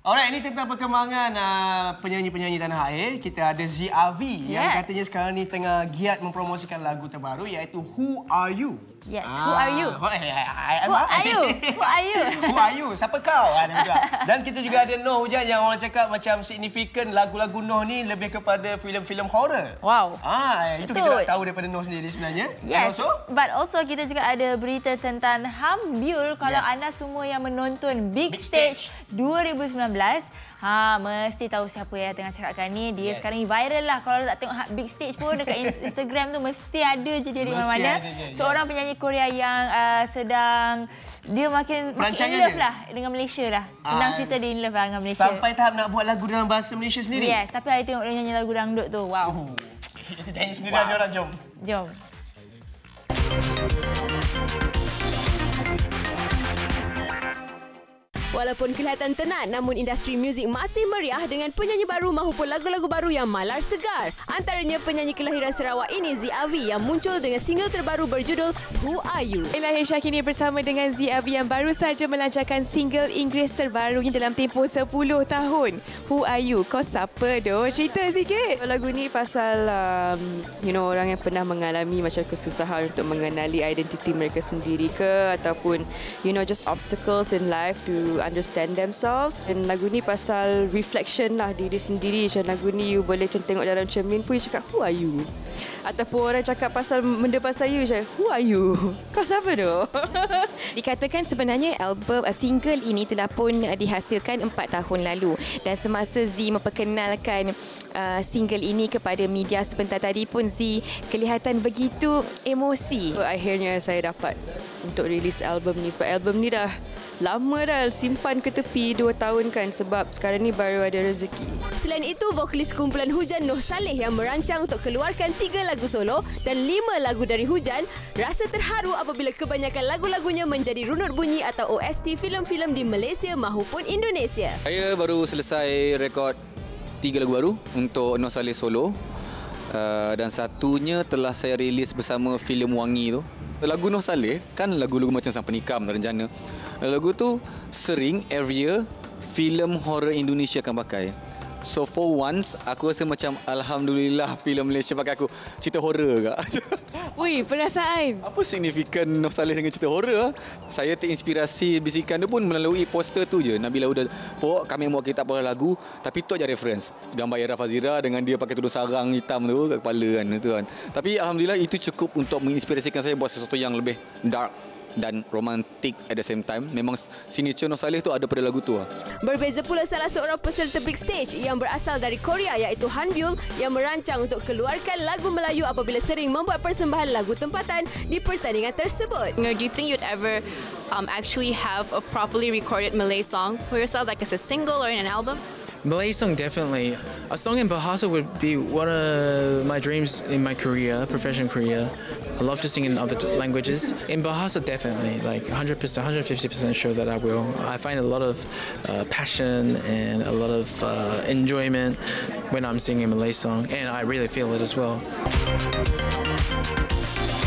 Alright, ini tentang perkembangan penyanyi-penyanyi tanah air. Kita ada ZRV yang katanya sekarang ni tengah giat mempromosikan lagu terbaru iaitu Who Are You? Yes, who are you? Who are you? Who are you? Who are you? Siapa kau? Dan kita juga ada Noh Hujan yang orang cakap macam signifikan lagu-lagu Noh ni lebih kepada filem-filem horror. Wow. Itu kita nak tahu daripada Noh sendiri sebenarnya. Yes. But also kita juga ada berita tentang Hambiul. Kalau anda semua yang menonton Big Stage 2019, mesti tahu siapa yang tengah cakapkan ni. Dia sekarang ni viral lah. Kalau tak tengok Big Stage pun dekat Instagram tu mesti ada je dia di mana-mana. Seorang penyanyi Korea yang sedang dia makin in love lah dengan Malaysia lah. Senang cerita dia in love lah dengan Malaysia. Sampai tahap nak buat lagu dalam bahasa Malaysia sendiri. Yes, tapi saya tengok dia nyanyi lagu dangdut tu. Wow. Kita nyanyi sendiri dia orang, jom. Jom. Walaupun kelihatan tenat, namun industri muzik masih meriah dengan penyanyi baru maupun lagu-lagu baru yang malar segar. Antaranya penyanyi kelahiran Sarawak ini, ZRV, yang muncul dengan single terbaru berjudul Who Are You. Lahir Syakini bersama dengan ZRV yang baru saja melancarkan single Inggeris terbarunya dalam tempoh 10 tahun. Who Are You? Kau siapa doh? Cerita sikit. Lagu ni pasal orang yang pernah mengalami macam kesusahan untuk mengenali identiti mereka sendiri ke, ataupun just obstacles in life to understand themselves. Dan lagu ni pasal reflection lah diri sendiri. Macam lagu ni you boleh tengok dalam cermin pun you cakap who are you? Ataupun orang cakap pasal benda pasal you macam who are you? Kau siapa tu? Dikatakan sebenarnya single ini telah pun dihasilkan 4 tahun lalu. Dan semasa Z memperkenalkan single ini kepada media sebentar tadi pun Z kelihatan begitu emosi. Akhirnya saya dapat untuk rilis album ni. Sebab album ni dah lama dah simpan ke tepi 2 tahun kan, sebab sekarang ni baru ada rezeki. Selain itu, vokalis kumpulan Hujan Noh Saleh yang merancang untuk keluarkan 3 lagu solo dan 5 lagu dari Hujan rasa terharu apabila kebanyakan lagu-lagunya menjadi runut bunyi atau OST filem-filem di Malaysia maupun Indonesia. Saya baru selesai rekod 3 lagu baru untuk Noh Saleh solo, dan satunya telah saya rilis bersama filem Wangi tu. Lagu Noh Saleh kan lagu-lagu macam Sang Penikam, Rencana. Lagu tu sering every year filem horror Indonesia akan pakai. So for once aku rasa macam alhamdulillah filem Malaysia pakai aku cerita horror kak. Wih, perasaan. Apa signifikan Noh Saleh dengan cerita horror? Saya terinspirasi bisikan dia pun melalui poster tu je. Nabila Uda Pok, kami buat kitab horror lagu, tapi tu aja reference. Gambar Yara Fazira dengan dia pakai tudung sarang hitam tu kat kepala kan, tu kan. Tapi alhamdulillah itu cukup untuk menginspirasikan saya buat sesuatu yang lebih dark dan romantik at the same time. Memang signature Noh Saleh tu ada pada lagu tu. Berbeza pula salah seorang peserta Big Stage yang berasal dari Korea iaitu Hambiul yang merancang untuk keluarkan lagu Melayu apabila sering membuat persembahan lagu tempatan di pertandingan tersebut. Do you think you'd ever actually have a properly recorded Malay song for yourself, like as a single or in an album? Malay song, definitely. A song in Bahasa would be one of my dreams in my career, professional career. I love to sing in other languages. In Bahasa, definitely, like 100%, 150% sure that I will. I find a lot of passion and a lot of enjoyment when I'm singing a Malay song, and I really feel it as well.